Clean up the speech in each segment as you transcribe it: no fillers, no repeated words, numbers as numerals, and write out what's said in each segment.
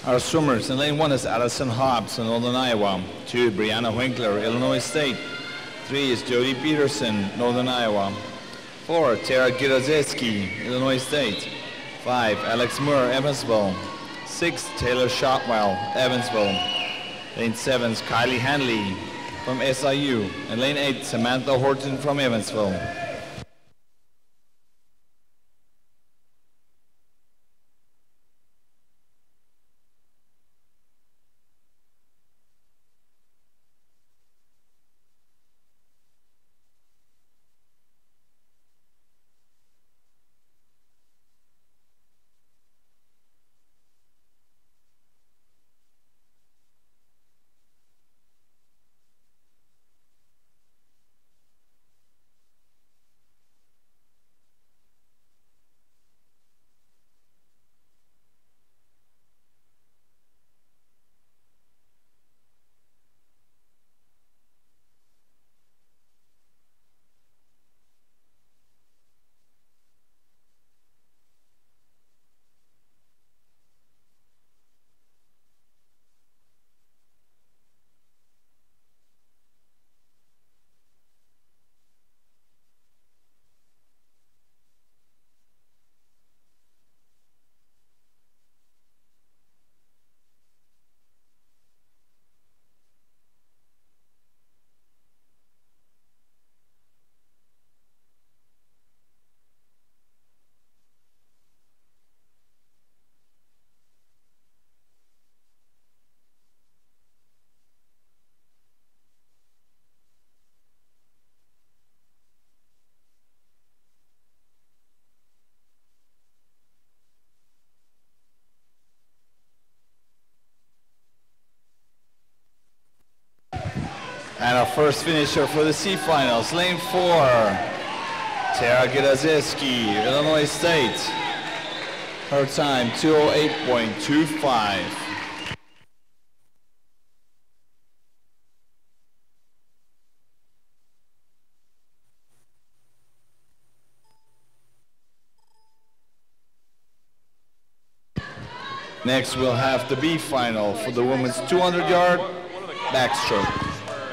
Our swimmers in lane 1 is Allison Hobbs in Northern Iowa. 2, Brianna Winkler, Illinois State. 3 is Jody Peterson, Northern Iowa. 4, Tara Girozeski, Illinois State. 5, Alex Moore, Evansville. 6, Taylor Shotwell, Evansville. Lane 7 is Kylie Hanley from SIU. And lane 8, Samantha Horton from Evansville. And our first finisher for the C finals, lane 4, Tara Girozeski, Illinois State. Her time, 2:08.25. Next, we'll have the B final for the women's 200-yard backstroke.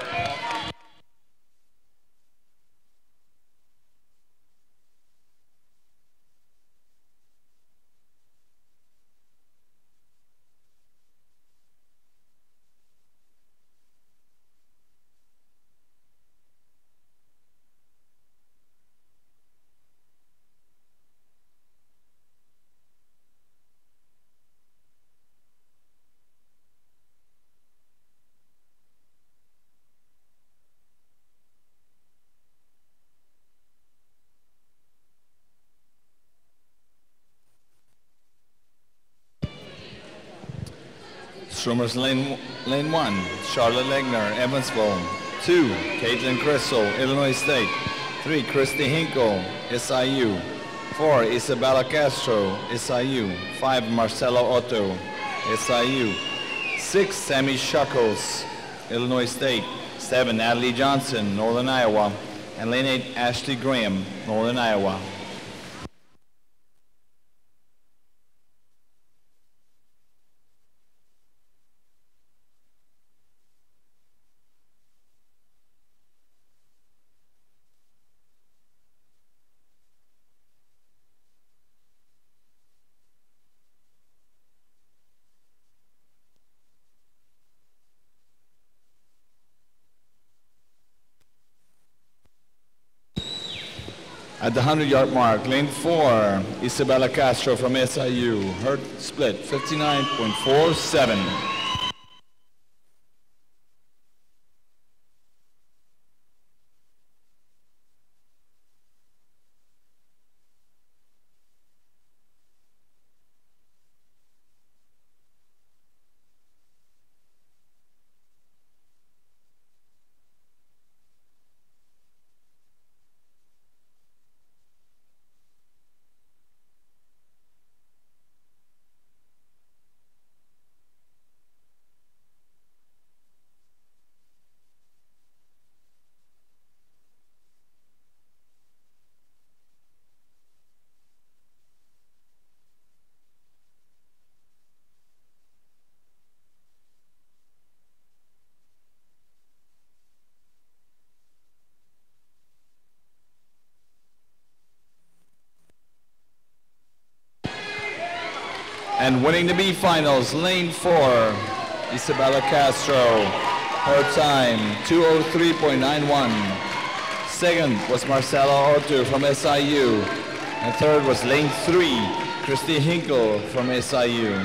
Swimmers lane 1, Charlotte Legner, Evansville. 2, Caitlin Crystal, Illinois State. 3, Christy Hinkle, SIU. 4, Isabella Castro, SIU. 5, Marcelo Otto, SIU. 6, Sammy Shuckles, Illinois State. 7, Natalie Johnson, Northern Iowa. And lane 8, Ashley Graham, Northern Iowa. At the 100-yard mark, lane 4, Isabella Castro from SIU. Her split, 59.47. And winning the B finals, lane 4, Isabella Castro. Her time, 2:03.91. Second was Marcela Ortu from SIU. And third was lane 3, Christy Hinkle from SIU.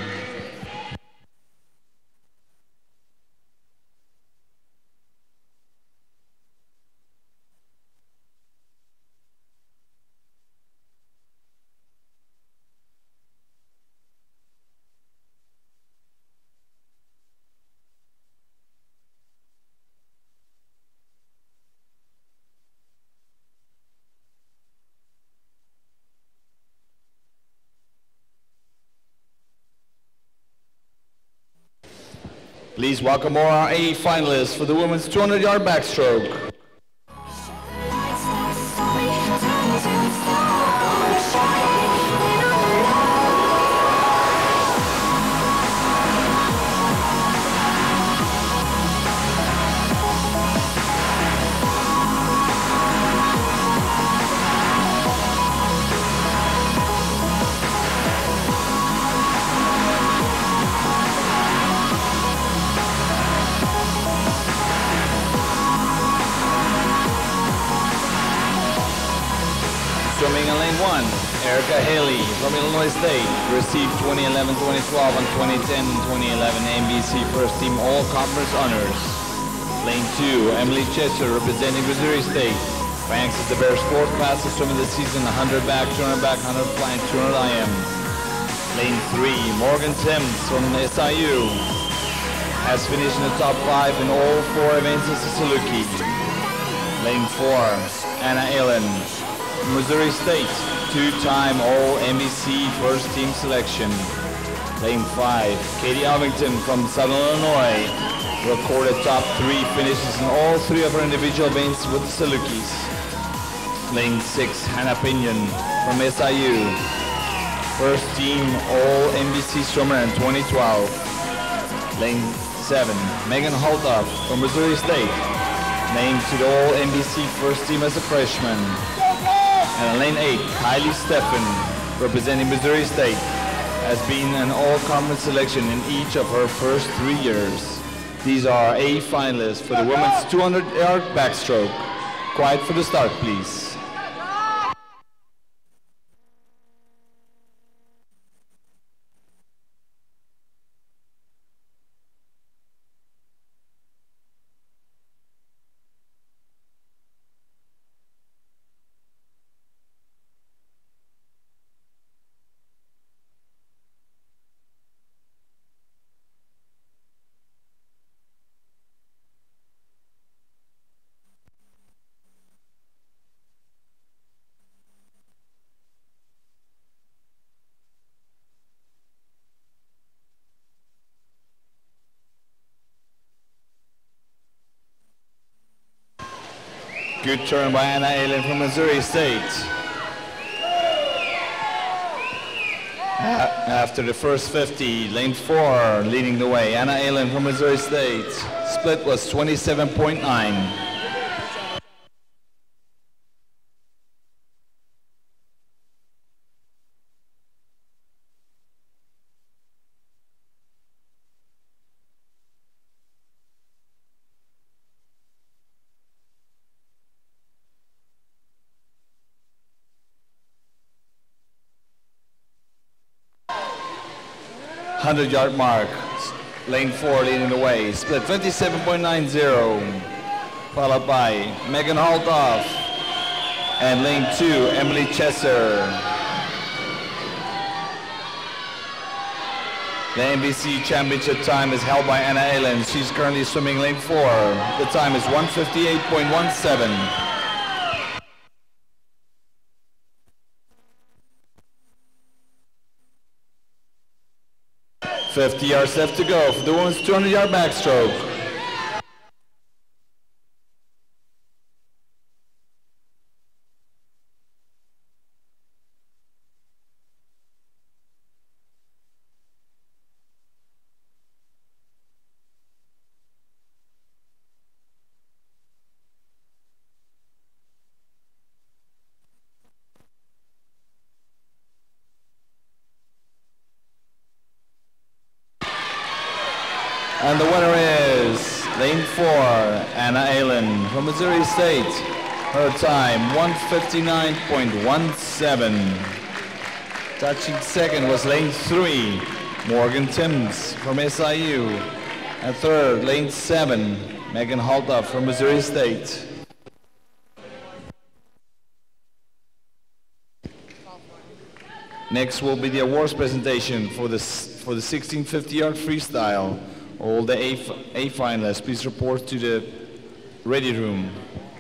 Please welcome our A finalists for the women's 200-yard backstroke. Swimming in lane 1, Erica Haley from Illinois State received 2011, 2012, and 2010 and 2011 NBC First Team All-Conference honors. Lane 2, Emily Chester representing Missouri State ranks as the Bears' 4th fastest swimmer this season, 100 back, 200 back, 100 fly, and 200 IM. Lane 3, Morgan Sims from SIU has finished in the top 5 in all 4 events as a Saluki. Lane 4, Anna Allen, Missouri State, 2-time All-NBC First Team selection. Lane 5, Katie Ovington from Southern Illinois recorded top 3 finishes in all 3 of her individual events with the Salukis. Lane 6, Hannah Pinion from SIU, First Team All-NBC swimmer in 2012. Lane 7, Megan Holtoff from Missouri State, named to the All-NBC First Team as a freshman. And lane 8, Kylie Steffen, representing Missouri State, has been an all-conference selection in each of her first 3 years. These are A finalists for the women's 200-yard backstroke. Quiet for the start, please. Good turn by Anna Allen from Missouri State. After the first 50, lane 4 leading the way. Anna Allen from Missouri State. Split was 27.9. 100-yard mark. Lane 4 leading the way. Split 27.90. Followed by Megan Holtoff. And lane 2, Emily Chesser. The NBC championship time is held by Anna Allen. She's currently swimming lane 4. The time is 1:58.17. 50 yards left to go for the women's 200-yard backstroke. And the winner is lane 4, Anna Allen from Missouri State. Her time, 1:59.17. Touching second was lane 3, Morgan Timms from SIU. And third, lane 7, Megan Halta from Missouri State. Next will be the awards presentation for the 1650-yard freestyle. All the A finalists, please report to the ready room.